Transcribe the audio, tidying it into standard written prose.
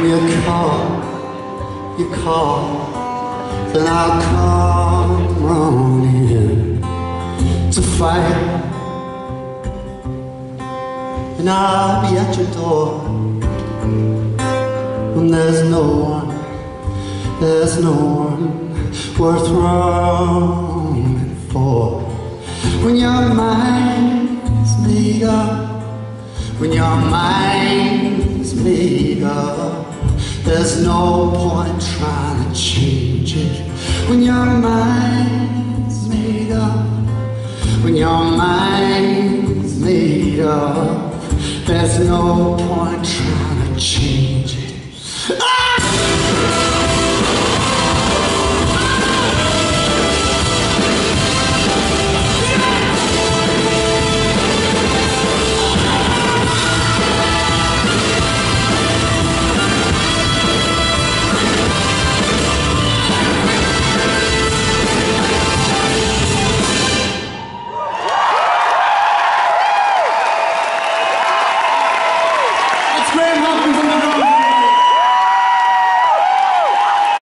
you call, then I'll come on in to fight, and I'll be at your door when there's no one worth running for. When your mind's made up, when your mind's made up, there's no point trying to change it. When your mind's made up, when your mind's made up, there's no point trying to change it. Graham Hopkins on the drums.